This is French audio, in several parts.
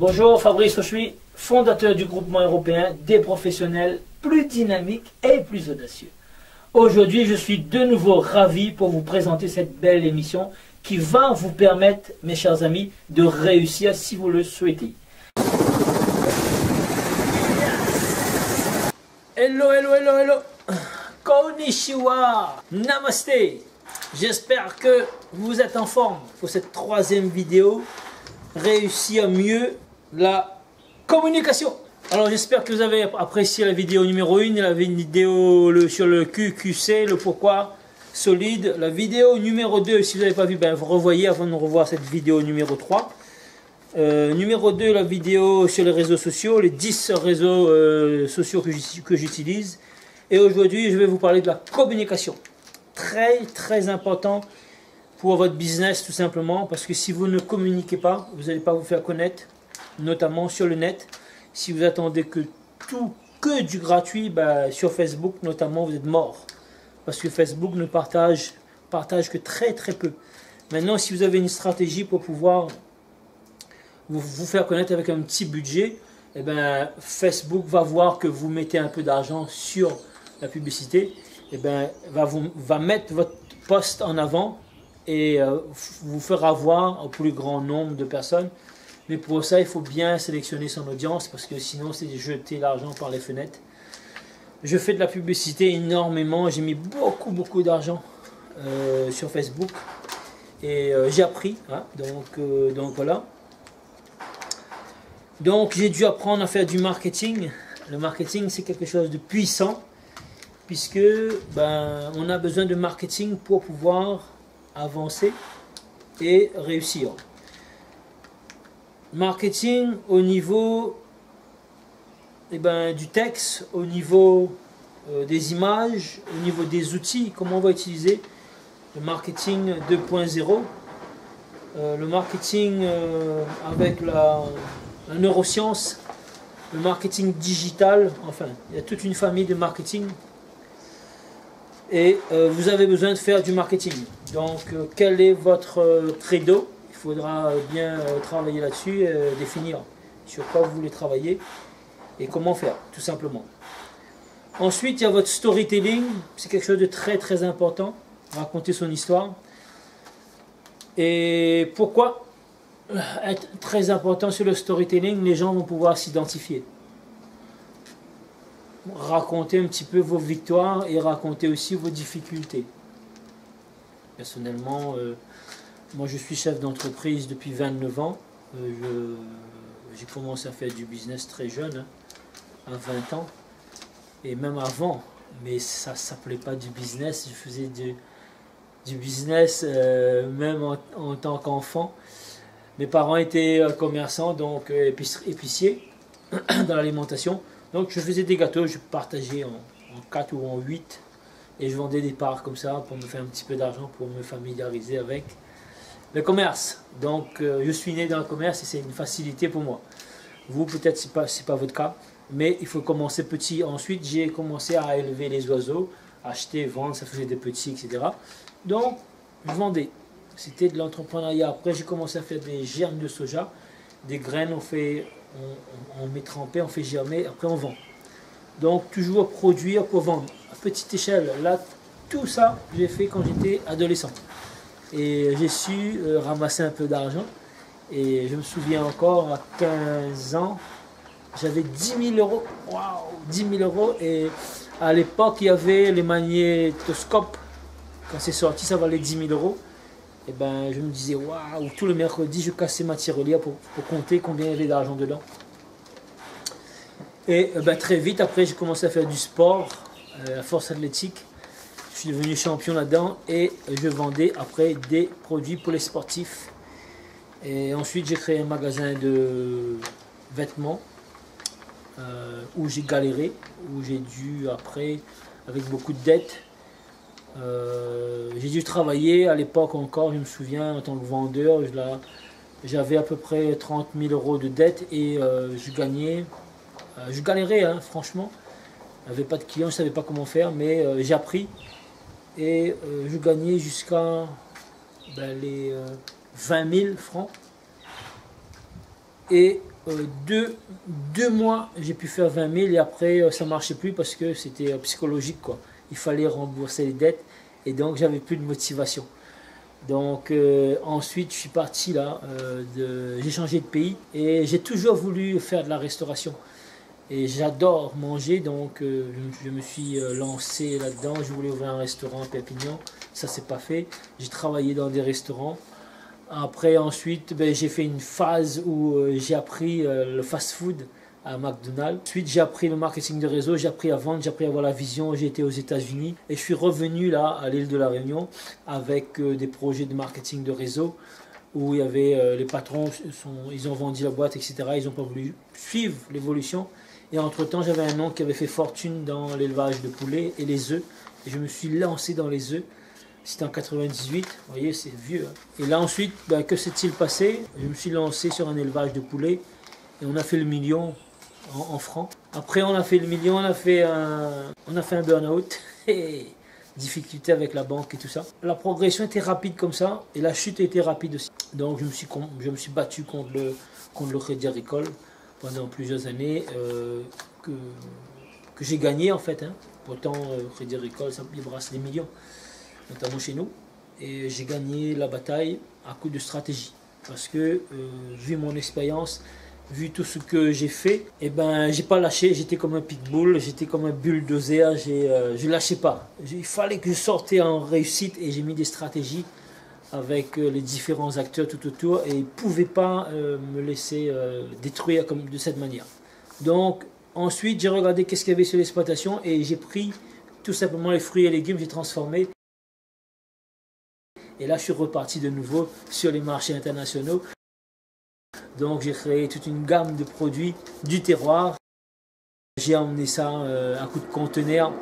Bonjour, Fabrice Auchuy, fondateur du groupement européen des professionnels plus dynamiques et plus audacieux. Aujourd'hui, je suis de nouveau ravi pour vous présenter cette belle émission qui va vous permettre, mes chers amis, de réussir si vous le souhaitez. Hello, hello, hello, hello. Konnichiwa. Namaste. J'espère que vous êtes en forme pour cette troisième vidéo. Réussir mieux la communication. Alors j'espère que vous avez apprécié la vidéo numéro 1, la vidéo sur le QQC, le pourquoi solide. La vidéo numéro 2, si vous n'avez pas vu, ben, vous revoyez avant de revoir cette vidéo numéro 3. Numéro 2, la vidéo sur les réseaux sociaux, les 10 réseaux sociaux que j'utilise. Et aujourd'hui, je vais vous parler de la communication. Très important pour votre business, tout simplement, parce que si vous ne communiquez pas, vous n'allez pas vous faire connaître, notamment sur le net. Si vous attendez que du gratuit, bah, sur Facebook notamment, vous êtes mort, parce que Facebook ne partage que très peu. Maintenant, si vous avez une stratégie pour pouvoir vous faire connaître avec un petit budget, eh ben, Facebook va voir que vous mettez un peu d'argent sur la publicité, eh ben, va mettre votre post en avant et vous fera voir au plus grand nombre de personnes. Mais pour ça, il faut bien sélectionner son audience, parce que sinon, c'est jeter l'argent par les fenêtres. Je fais de la publicité énormément. J'ai mis beaucoup d'argent sur Facebook. Et j'ai appris. Hein, donc voilà. Donc j'ai dû apprendre à faire du marketing. Le marketing, c'est quelque chose de puissant, puisque ben, on a besoin de marketing pour pouvoir avancer et réussir. Marketing au niveau du texte, au niveau des images, au niveau des outils, comment on va utiliser le marketing 2.0, le marketing avec la neuroscience, le marketing digital, enfin, il y a toute une famille de marketing. Et vous avez besoin de faire du marketing. Donc, quel est votre credo? Il faudra bien travailler là-dessus, définir sur quoi vous voulez travailler et comment faire, tout simplement. Ensuite, il y a votre storytelling. C'est quelque chose de très important. Raconter son histoire. Et pourquoi être très important sur le storytelling? Les gens vont pouvoir s'identifier. Racontez un petit peu vos victoires et racontez aussi vos difficultés. Personnellement, moi je suis chef d'entreprise depuis 29 ans. J'ai commencé à faire du business très jeune, hein, à 20 ans. Et même avant, mais ça ne s'appelait pas du business. Je faisais du business même en tant qu'enfant. Mes parents étaient commerçants, donc épiciers dans l'alimentation. Donc je faisais des gâteaux, je partageais en 4 ou en 8 et je vendais des parts comme ça pour me faire un petit peu d'argent, pour me familiariser avec le commerce. Donc je suis né dans le commerce et c'est une facilité pour moi. Vous peut-être c'est pas votre cas, mais il faut commencer petit. Ensuite j'ai commencé à élever les oiseaux, acheter, vendre, ça faisait des petits, etc. Donc je vendais. C'était de l'entrepreneuriat. Après j'ai commencé à faire des germes de soja, des graines, on met trempé, on fait germer, après on vend. Donc toujours produire pour vendre à petite échelle. Là, tout ça, j'ai fait quand j'étais adolescent. Et j'ai su ramasser un peu d'argent. Et je me souviens encore, à 15 ans, j'avais 10 000 euros. Waouh, 10 000 euros. Et à l'époque, il y avait les magnétoscopes. Quand c'est sorti, ça valait 10 000 euros. Et ben, je me disais, waouh, tout le mercredi, je cassais ma tirelire pour compter combien il y avait d'argent dedans. Et ben, très vite, après, j'ai commencé à faire du sport, la force athlétique. Je suis devenu champion là-dedans et je vendais après des produits pour les sportifs. Et ensuite, j'ai créé un magasin de vêtements où j'ai galéré, où j'ai dû, après, avec beaucoup de dettes, j'ai dû travailler à l'époque encore, je me souviens, en tant que vendeur, j'avais à peu près 30 000 euros de dette et je galérais, hein, franchement. Je n'avais pas de clients, je ne savais pas comment faire, mais j'ai appris et je gagnais jusqu'à les 20 000 francs. Et deux mois, j'ai pu faire 20 000 et après, ça ne marchait plus parce que c'était psychologique, quoi. Il fallait rembourser les dettes et donc j'avais plus de motivation. Donc ensuite, je suis parti là, j'ai changé de pays et j'ai toujours voulu faire de la restauration. Et j'adore manger, donc je me suis lancé là-dedans. Je voulais ouvrir un restaurant à Perpignan, ça s'est pas fait. J'ai travaillé dans des restaurants. Après, ensuite, ben, j'ai fait une phase où j'ai appris le fast-food à McDonald's. Ensuite, j'ai appris le marketing de réseau, j'ai appris à vendre, j'ai appris à avoir la vision. J'ai été aux États-Unis et je suis revenu là à l'île de la Réunion avec des projets de marketing de réseau où il y avait les patrons, ils ont vendu la boîte, etc. Ils n'ont pas voulu suivre l'évolution. Et entre-temps, j'avais un oncle qui avait fait fortune dans l'élevage de poulets et les œufs. Et je me suis lancé dans les œufs. C'était en 98, vous voyez, c'est vieux. Hein. Et là ensuite, ben, que s'est-il passé? Je me suis lancé sur un élevage de poulets et on a fait le million en francs. Après, on a fait le million, on a fait un burn-out. Difficulté avec la banque et tout ça. La progression était rapide comme ça et la chute était rapide aussi. Donc je me suis battu contre le Crédit Agricole pendant plusieurs années que j'ai gagné en fait. Hein. Pourtant, Crédit Agricole, ça brasse des millions, notamment chez nous. Et j'ai gagné la bataille à coup de stratégie. Parce que, vu mon expérience, vu tout ce que j'ai fait, eh ben, j'ai pas lâché. J'étais comme un pitbull, j'étais comme un bulldozer, je lâchais pas. Il fallait que je sortais en réussite et j'ai mis des stratégies avec les différents acteurs tout autour et ils ne pouvaient pas me laisser détruire comme de cette manière. Donc ensuite j'ai regardé qu'est-ce qu'il y avait sur l'exploitation et j'ai pris tout simplement les fruits et légumes, j'ai transformé. Et là je suis reparti de nouveau sur les marchés internationaux. Donc j'ai créé toute une gamme de produits du terroir. J'ai emmené ça à coup de conteneur.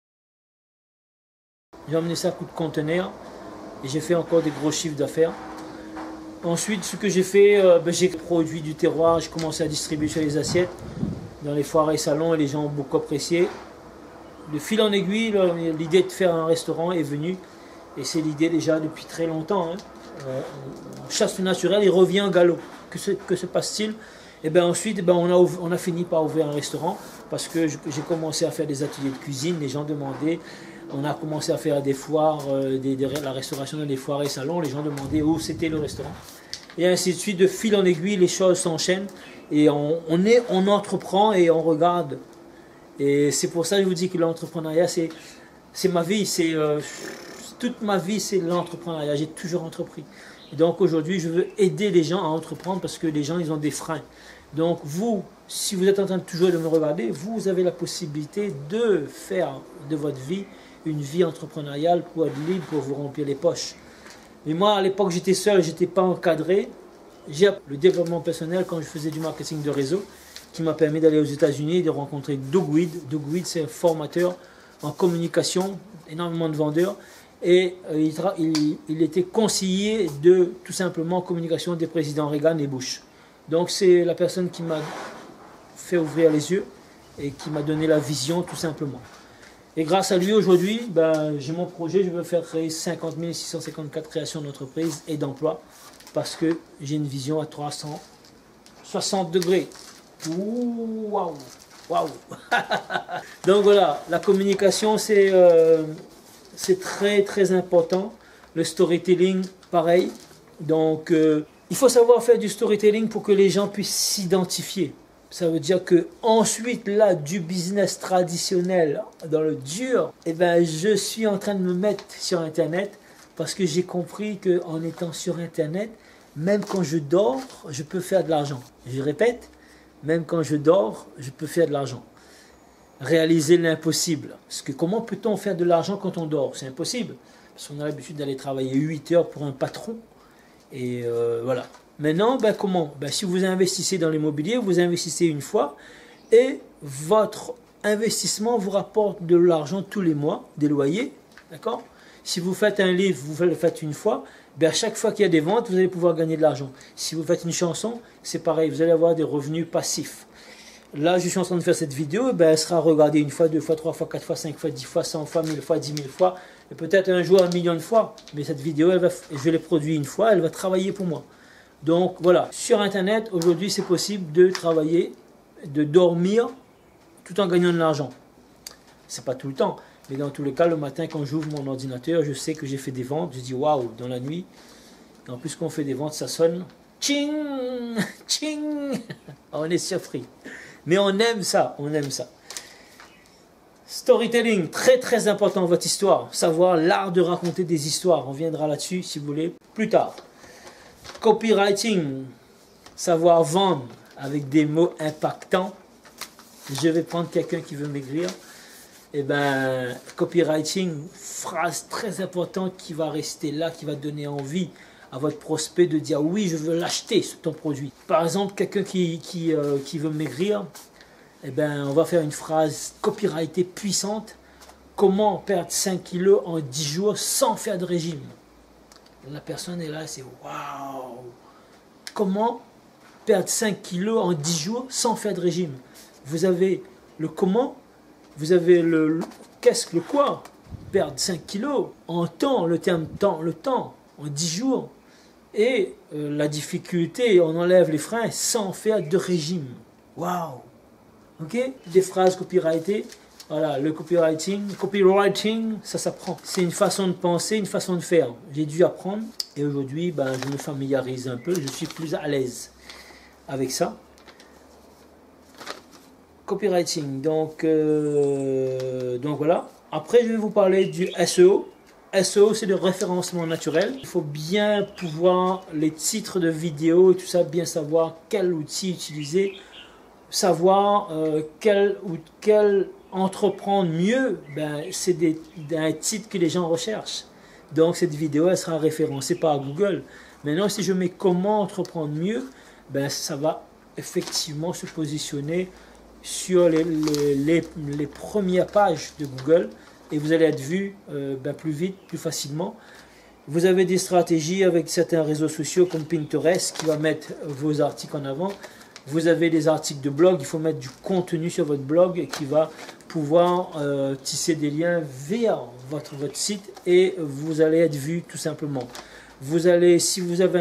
Et j'ai fait encore des gros chiffres d'affaires. Ensuite, ce que j'ai fait, j'ai produit du terroir, j'ai commencé à distribuer sur les assiettes, dans les foires et salons, et les gens ont beaucoup apprécié. De fil en aiguille, l'idée de faire un restaurant est venue, et c'est l'idée déjà depuis très longtemps. Hein. On chasse le naturel, il revient au galop. Que se passe-t-il? Et bien ensuite, on a fini par ouvrir un restaurant, parce que j'ai commencé à faire des ateliers de cuisine, les gens demandaient. On a commencé à faire des foires, la restauration dans des foires et salons. Les gens demandaient où c'était le restaurant. Et ainsi de suite, de fil en aiguille, les choses s'enchaînent. Et on entreprend et on regarde. Et c'est pour ça que je vous dis que l'entrepreneuriat, c'est ma vie. Toute ma vie, c'est l'entrepreneuriat. J'ai toujours entrepris. Et donc aujourd'hui, je veux aider les gens à entreprendre parce que les gens, ils ont des freins. Donc vous, si vous êtes en train de toujours de me regarder, vous avez la possibilité de faire de votre vie une vie entrepreneuriale pour être libre, pour vous remplir les poches. Mais moi, à l'époque, j'étais seul, je n'étais pas encadré. J'ai appris le développement personnel quand je faisais du marketing de réseau, qui m'a permis d'aller aux États-Unis et de rencontrer Doug Weed. Doug Weed, c'est un formateur en communication, énormément de vendeurs. Et il était conseiller de, tout simplement, communication des présidents Reagan et Bush. Donc c'est la personne qui m'a fait ouvrir les yeux et qui m'a donné la vision, tout simplement. Et grâce à lui, aujourd'hui, j'ai mon projet, je veux faire créer 50 654 créations d'entreprises et d'emplois parce que j'ai une vision à 360 degrés. Waouh! Waouh! Donc voilà, la communication, c'est très très important. Le storytelling, pareil. Donc, il faut savoir faire du storytelling pour que les gens puissent s'identifier. Ça veut dire que ensuite, là, du business traditionnel, dans le dur, je suis en train de me mettre sur Internet parce que j'ai compris qu'en étant sur Internet, même quand je dors, je peux faire de l'argent. Je répète, même quand je dors, je peux faire de l'argent. Réaliser l'impossible. Parce que comment peut-on faire de l'argent quand on dort? C'est impossible. Parce qu'on a l'habitude d'aller travailler 8 heures pour un patron. Et voilà. Maintenant, comment? Si vous investissez dans l'immobilier, vous investissez une fois et votre investissement vous rapporte de l'argent tous les mois, des loyers, d'accord? Si vous faites un livre, vous le faites une fois, à chaque fois qu'il y a des ventes, vous allez pouvoir gagner de l'argent. Si vous faites une chanson, c'est pareil, vous allez avoir des revenus passifs. Là, je suis en train de faire cette vidéo, elle sera regardée une fois, deux fois, trois fois, quatre fois, 5 fois, 10 fois, 100 fois, 1000 fois, 10 000 fois, et peut-être un jour 1 million de fois. Mais cette vidéo, je l'ai produite une fois, elle va travailler pour moi. Donc voilà, sur Internet, aujourd'hui, c'est possible de travailler, de dormir, tout en gagnant de l'argent. C'est pas tout le temps, mais dans tous les cas, le matin, quand j'ouvre mon ordinateur, je sais que j'ai fait des ventes. Je dis waouh, dans la nuit. Et en plus, quand on fait des ventes, ça sonne. Tching, tching. On est surpris. Mais on aime ça, on aime ça. Storytelling, très très important dans votre histoire. Savoir l'art de raconter des histoires. On viendra là-dessus, si vous voulez, plus tard. Copywriting, savoir vendre avec des mots impactants. Je vais prendre quelqu'un qui veut maigrir. Et ben, copywriting, phrase très importante qui va rester là, qui va donner envie à votre prospect de dire oui, je veux l'acheter, ton produit. Par exemple, quelqu'un qui veut maigrir, et ben, on va faire une phrase copyrightée puissante. Comment perdre 5 kilos en 10 jours sans faire de régime? La personne est là, c'est waouh! Comment perdre 5 kilos en 10 jours sans faire de régime? Vous avez le comment, vous avez le qu'est-ce que le quoi? Perdre 5 kilos en temps, le terme temps, le temps, en 10 jours. Et la difficulté, on enlève les freins sans faire de régime. Waouh! Ok? Des phrases copyrightées. Voilà, le copywriting, ça s'apprend. C'est une façon de penser, une façon de faire. J'ai dû apprendre et aujourd'hui, ben, je me familiarise un peu. Je suis plus à l'aise avec ça. Copywriting, donc voilà. Après, je vais vous parler du SEO. SEO, c'est le référencement naturel. Il faut bien pouvoir, les titres de vidéos et tout ça, bien savoir quel outil utiliser, savoir quel entreprendre mieux, ben, c'est un titre que les gens recherchent. Donc cette vidéo, elle sera référencée par Google. Maintenant, si je mets comment entreprendre mieux, ben, ça va effectivement se positionner sur les premières pages de Google et vous allez être vu ben, plus vite, plus facilement. Vous avez des stratégies avec certains réseaux sociaux comme Pinterest qui va mettre vos articles en avant. Vous avez des articles de blog, il faut mettre du contenu sur votre blog et qui va pouvoir tisser des liens vers votre site et vous allez être vu tout simplement. Vous allez, si vous avez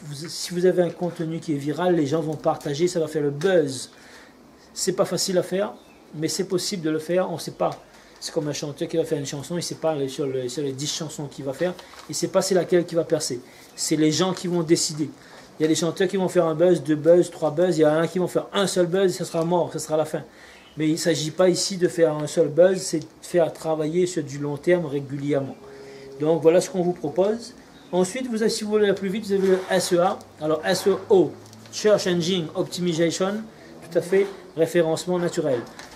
un contenu qui est viral, les gens vont partager, ça va faire le buzz. C'est pas facile à faire, mais c'est possible de le faire, on ne sait pas. C'est comme un chanteur qui va faire une chanson, il ne sait pas sur les 10 chansons qu'il va faire, il ne sait pas c'est laquelle qui va percer. C'est les gens qui vont décider. Il y a des chanteurs qui vont faire un buzz, 2 buzz, 3 buzz, il y en a un qui vont faire un seul buzz et ça sera mort, ça sera la fin. Mais il ne s'agit pas ici de faire un seul buzz, c'est de faire travailler sur du long terme régulièrement. Donc voilà ce qu'on vous propose. Ensuite, si vous voulez aller plus vite, vous avez le SEA. Alors SEO, Search Engine Optimization, tout à fait, référencement naturel.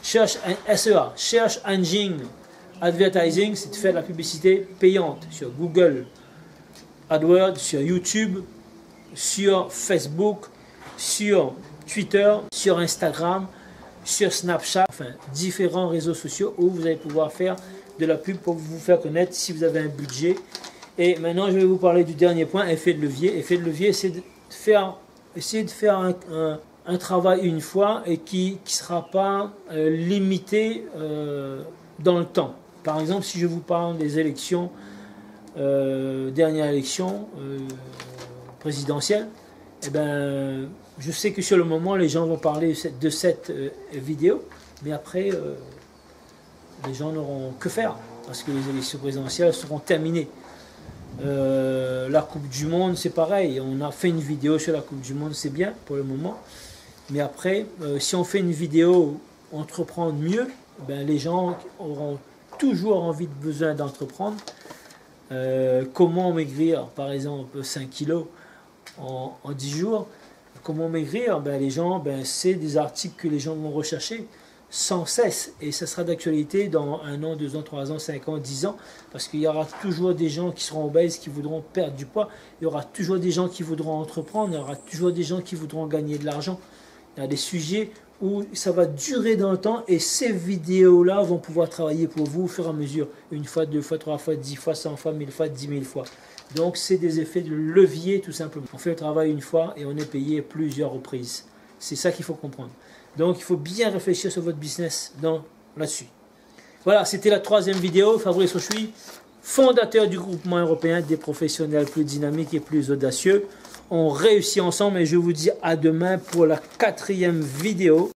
SEA, Search Engine Advertising, c'est de faire de la publicité payante sur Google AdWords, sur YouTube, sur Facebook, sur Twitter, sur Instagram, sur Snapchat, enfin différents réseaux sociaux où vous allez pouvoir faire de la pub pour vous faire connaître si vous avez un budget. Et maintenant, je vais vous parler du dernier point, effet de levier. Effet de levier, c'est de essayer de faire un travail une fois et qui ne sera pas limité dans le temps. Par exemple, si je vous parle des élections, dernière élection présidentielle, eh ben, je sais que sur le moment, les gens vont parler de cette vidéo, mais après, les gens n'auront que faire parce que les élections présidentielles seront terminées. La Coupe du Monde, c'est pareil. On a fait une vidéo sur la Coupe du Monde, c'est bien pour le moment. Mais après, si on fait une vidéo entreprendre mieux, ben, les gens auront toujours besoin d'entreprendre. Comment maigrir, par exemple, 5 kilos en 10 jours. Comment maigrir, ben, les gens, ben, c'est des articles que les gens vont rechercher sans cesse. Et ça sera d'actualité dans 1 an, 2 ans, 3 ans, 5 ans, 10 ans. Parce qu'il y aura toujours des gens qui seront obèses, qui voudront perdre du poids. Il y aura toujours des gens qui voudront entreprendre. Il y aura toujours des gens qui voudront gagner de l'argent. Il y a des sujets où ça va durer dans le temps et ces vidéos-là vont pouvoir travailler pour vous au fur et à mesure. 1 fois, 2 fois, 3 fois, 10 fois, 100 fois, 1000 fois, 10 000 fois. Donc c'est des effets de levier tout simplement. On fait le travail une fois et on est payé plusieurs reprises. C'est ça qu'il faut comprendre. Donc il faut bien réfléchir sur votre business là-dessus. Voilà, c'était la 3e vidéo. Fabrice Auchuy, fondateur du groupement européen des professionnels plus dynamiques et plus audacieux. on réussit ensemble et je vous dis à demain pour la 4e vidéo.